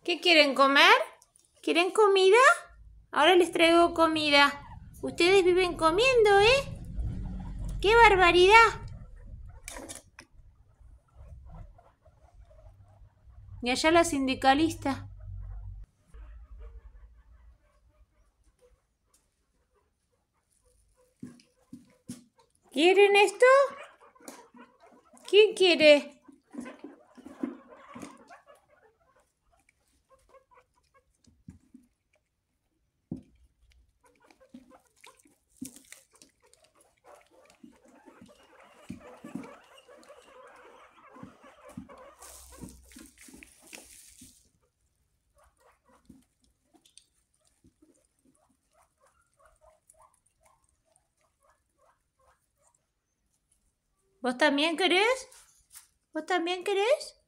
¿Qué quieren comer? ¿Quieren comida? Ahora les traigo comida. Ustedes viven comiendo, ¿eh? ¡Qué barbaridad! Y allá la sindicalista. ¿Quieren esto? ¿Quién quiere? ¿Vos también querés? ¿Vos también querés?